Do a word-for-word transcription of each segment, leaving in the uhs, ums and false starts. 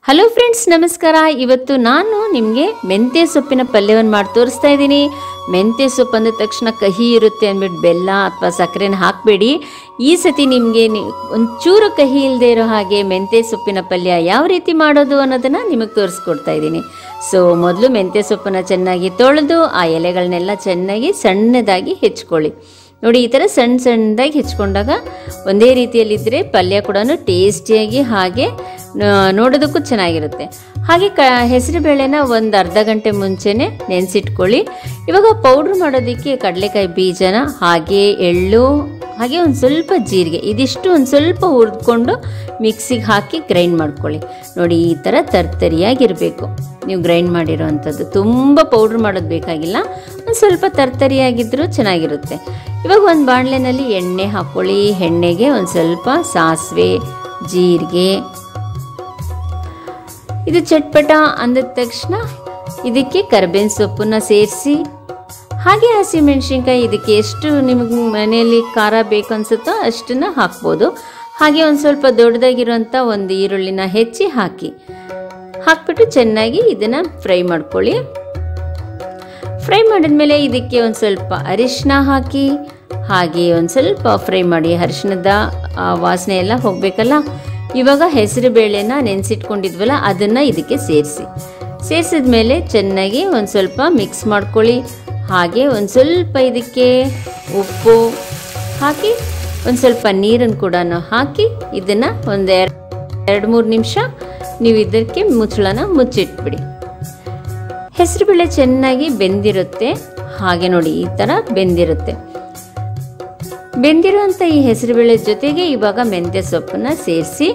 Hello friends, ನಮಸ್ಕಾರ. ಇವತ್ತು ನಾನು ನಿಮಗೆ ಮೆಂತ್ಯ ಸೊಪ್ಪಿನ ಪಲ್ಯವನ್ನು ಮಾಡಿ ತೋರಿಸ್ತಾ ಇದ್ದೀನಿ. ಮೆಂತ್ಯ ಸೊಪ್ಪು ಅಂದ ತಕ್ಷಣ ಕಹಿ ಇರುತ್ತೆ ಅಂದ್ಬಿಟ್ಟು ಬೆಲ್ಲ ಅಥವಾ ಸಕ್ಕರೆನ ಹಾಕಬೇಡಿ. ಈ ಸತಿ ನಿಮಗೆ ಒಂಚೂರು ಕಹಿ ಇಲ್ಲದೆ ಇರೋ ಹಾಗೆ ಮೆಂತ್ಯ ಸೊಪ್ಪಿನ ಪಲ್ಯ ಯಾವ ರೀತಿ ಮಾಡೋದು ಅನ್ನೋದನ್ನು ನಿಮಗೆ ತೋರಿಸ್ಕೊಡ್ತಾ ಇದ್ದೀನಿ. ಸೊ ಮೊದಲು ಮೆಂತ್ಯ ಸೊಪ್ಪನ್ನು ಚೆನ್ನಾಗಿ ತೊಳೆದು ಆ ಎಲೆಗಳನ್ನೆಲ್ಲ ಚೆನ್ನಾಗಿ ಸಣ್ಣದಾಗಿ ಹೆಚ್ಕೊಳ್ಳಿ. ನೋಡಿ, ಈ ಥರ ಸಣ್ಣ ಸಣ್ಣದಾಗಿ ಹೆಚ್ಕೊಂಡಾಗ ಒಂದೇ ರೀತಿಯಲ್ಲಿದ್ದರೆ ಪಲ್ಯ ಕೂಡ ಟೇಸ್ಟಿಯಾಗಿ ಹಾಗೆ ನೋಡೋದಕ್ಕೂ ಚೆನ್ನಾಗಿರುತ್ತೆ. ಹಾಗೆ ಕ ಹೆಸರುಬೇಳೆನ ಒಂದು ಅರ್ಧ ಗಂಟೆ ಮುಂಚೆನೇ ನೆನೆಸಿಟ್ಕೊಳ್ಳಿ. ಇವಾಗ ಪೌಡ್ರ್ ಮಾಡೋದಕ್ಕೆ ಕಡಲೆಕಾಯಿ ಬೀಜನ ಹಾಗೆ ಎಳ್ಳು ಹಾಗೆ ಒಂದು ಸ್ವಲ್ಪ ಜೀರಿಗೆ ಇದಿಷ್ಟು ಒಂದು ಸ್ವಲ್ಪ ಹುರಿದ್ಕೊಂಡು ಮಿಕ್ಸಿಗೆ ಹಾಕಿ ಗ್ರೈಂಡ್ ಮಾಡ್ಕೊಳ್ಳಿ. ನೋಡಿ, ಈ ಥರ ತರ್ತರಿಯಾಗಿರಬೇಕು ನೀವು ಗ್ರೈಂಡ್ ಮಾಡಿರೋ ಅಂಥದ್ದು. ತುಂಬ ಪೌಡ್ರ್ ಮಾಡೋದು ಬೇಕಾಗಿಲ್ಲ, ಒಂದು ಸ್ವಲ್ಪ ತರ್ತರಿಯಾಗಿದ್ದರೂ ಚೆನ್ನಾಗಿರುತ್ತೆ. ಇವಾಗ ಒಂದು ಬಾಣಲೆನಲ್ಲಿ ಎಣ್ಣೆ ಹಾಕ್ಕೊಳ್ಳಿ. ಎಣ್ಣೆಗೆ ಒಂದು ಸ್ವಲ್ಪ ಸಾಸಿವೆ, ಜೀರಿಗೆ, ಇದು ಚಟ್ಪಟ ಅಂದ ತಕ್ಷಣ ಇದಕ್ಕೆ ಕರಿಬೇವಿನ ಸೊಪ್ಪನ್ನು ಸೇರಿಸಿ, ಹಾಗೆ ಹಸಿಮೆಣಸಿನ್ಕಾಯಿ ಇದಕ್ಕೆ ಎಷ್ಟು ನಿಮಗೆ ಮನೆಯಲ್ಲಿ ಖಾರ ಬೇಕು ಅನಿಸುತ್ತೋ ಅಷ್ಟನ್ನು ಹಾಕ್ಬೋದು. ಹಾಗೆ ಒಂದು ಸ್ವಲ್ಪ ದೊಡ್ಡದಾಗಿರೋಂಥ ಒಂದು ಈರುಳ್ಳಿನ ಹೆಚ್ಚಿ ಹಾಕಿ ಹಾಕ್ಬಿಟ್ಟು ಚೆನ್ನಾಗಿ ಇದನ್ನು ಫ್ರೈ ಮಾಡ್ಕೊಳ್ಳಿ. ಫ್ರೈ ಮಾಡಿದ್ಮೇಲೆ ಇದಕ್ಕೆ ಒಂದು ಸ್ವಲ್ಪ ಅರಿಶಿನ ಹಾಕಿ ಹಾಗೆ ಒಂದು ಸ್ವಲ್ಪ ಫ್ರೈ ಮಾಡಿ. ಅರಿಶಿಣದ ವಾಸನೆ ಎಲ್ಲ ಹೋಗಬೇಕಲ್ಲ. ಇವಾಗ ಹೆಸರು ಬೇಳೆನ ನೆನೆಸಿಟ್ಕೊಂಡಿದ್ವಲ್ಲ ಅದನ್ನು ಇದಕ್ಕೆ ಸೇರಿಸಿ ಸೇರಿಸಿದ ಮೇಲೆ ಚೆನ್ನಾಗಿ ಒಂದು ಸ್ವಲ್ಪ ಮಿಕ್ಸ್ ಮಾಡ್ಕೊಳ್ಳಿ. ಹಾಗೆ ಒಂದು ಸ್ವಲ್ಪ ಇದಕ್ಕೆ ಉಪ್ಪು ಹಾಕಿ ಒಂದು ಸ್ವಲ್ಪ ನೀರನ್ನು ಕೂಡ ಹಾಕಿ ಇದನ್ನು ಒಂದು ಎರಡು ಎರಡು ಮೂರು ನಿಮಿಷ ನೀವು ಇದಕ್ಕೆ ಮುಚ್ಚಳನ ಮುಚ್ಚಿಟ್ಬಿಡಿ. ಹೆಸರುಬೇಳೆ ಚೆನ್ನಾಗಿ ಬೆಂದಿರುತ್ತೆ. ಹಾಗೆ ನೋಡಿ, ಈ ಥರ ಬೆಂದಿರುತ್ತೆ. ಬೆಂದಿರುವಂಥ ಈ ಹೆಸರುಬೇಳೆ ಜೊತೆಗೆ ಇವಾಗ ಮೆಂತ್ಯ ಸೊಪ್ಪನ್ನು ಸೇರಿಸಿ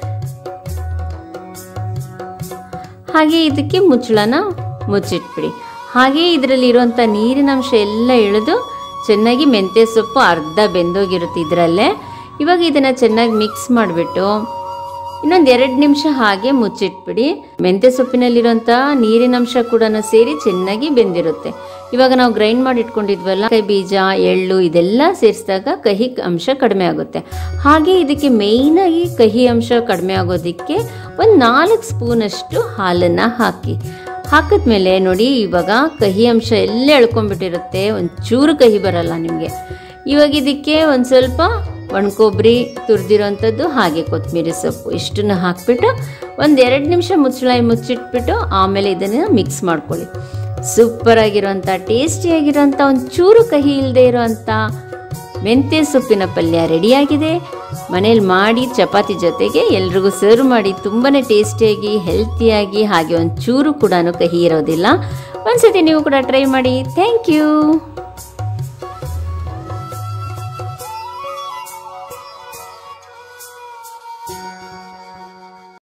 ಹಾಗೆ ಇದಕ್ಕೆ ಮುಚ್ಚಳನ ಮುಚ್ಚಿಟ್ಬಿಡಿ. ಹಾಗೆ ಇದರಲ್ಲಿ ಇರುವಂಥ ನೀರಿನಂಶ ಎಲ್ಲ ಇಳಿದು ಚೆನ್ನಾಗಿ ಮೆಂತ್ಯ ಸೊಪ್ಪು ಅರ್ಧ ಬೆಂದೋಗಿರುತ್ತೆ ಇದರಲ್ಲೇ. ಇವಾಗ ಇದನ್ನು ಚೆನ್ನಾಗಿ ಮಿಕ್ಸ್ ಮಾಡಿಬಿಟ್ಟು ಇನ್ನೊಂದು ಎರಡು ನಿಮಿಷ ಹಾಗೆ ಮುಚ್ಚಿಟ್ಬಿಡಿ. ಮೆಂತ್ಯ ಸೊಪ್ಪಿನಲ್ಲಿರುವಂಥ ನೀರಿನಂಶ ಕೂಡ ಸೇರಿ ಚೆನ್ನಾಗಿ ಬೆಂದಿರುತ್ತೆ. ಇವಾಗ ನಾವು ಗ್ರೈಂಡ್ ಮಾಡಿ ಇಟ್ಕೊಂಡಿದ್ವಲ್ಲ ಕೈ ಬೀಜ, ಎಳ್ಳು ಇದೆಲ್ಲ ಸೇರಿಸಿದಾಗ ಕಹಿ ಅಂಶ ಕಡಿಮೆ ಆಗುತ್ತೆ. ಹಾಗೆ ಇದಕ್ಕೆ ಮೇಯ್ನಾಗಿ ಕಹಿ ಅಂಶ ಕಡಿಮೆ ಆಗೋದಕ್ಕೆ ಒಂದು ನಾಲ್ಕು ಸ್ಪೂನಷ್ಟು ಹಾಲನ್ನು ಹಾಕಿ ಹಾಕಿದ್ಮೇಲೆ ನೋಡಿ, ಇವಾಗ ಕಹಿ ಅಂಶ ಎಲ್ಲ ಎಳ್ಕೊಂಡ್ಬಿಟ್ಟಿರುತ್ತೆ. ಒಂಚೂರು ಕಹಿ ಬರಲ್ಲ ನಿಮಗೆ. ಇವಾಗ ಇದಕ್ಕೆ ಒಂದು ಸ್ವಲ್ಪ ಒಣಕೊಬ್ಬರಿ ತುರಿದಿರೋಂಥದ್ದು ಹಾಗೆ ಕೊತ್ತಂಬರಿ ಸೊಪ್ಪು ಇಷ್ಟನ್ನು ಹಾಕಿಬಿಟ್ಟು ಒಂದು ಎರಡು ನಿಮಿಷ ಮುಚ್ಚಳ ಮುಚ್ಚಿಟ್ಬಿಟ್ಟು ಆಮೇಲೆ ಇದನ್ನು ಮಿಕ್ಸ್ ಮಾಡ್ಕೊಳ್ಳಿ. ಸೂಪರಾಗಿರೋಂಥ ಟೇಸ್ಟಿಯಾಗಿರೋಂಥ ಒಂಚೂರು ಕಹಿ ಇಲ್ಲದೆ ಇರೋವಂಥ ಮೆಂತ್ಯ ಸೊಪ್ಪಿನ ಪಲ್ಯ ರೆಡಿಯಾಗಿದೆ. ಮನೇಲಿ ಮಾಡಿ ಚಪಾತಿ ಜೊತೆಗೆ ಎಲ್ರಿಗೂ ಸರ್ವ್ ಮಾಡಿ. ತುಂಬಾ ಟೇಸ್ಟಿಯಾಗಿ ಹೆಲ್ತಿಯಾಗಿ ಹಾಗೆ ಒಂಚೂರು ಕೂಡ ಕಹಿ ಇರೋದಿಲ್ಲ. ಒಂದ್ಸತಿ ನೀವು ಕೂಡ ಟ್ರೈ ಮಾಡಿ. Thank you.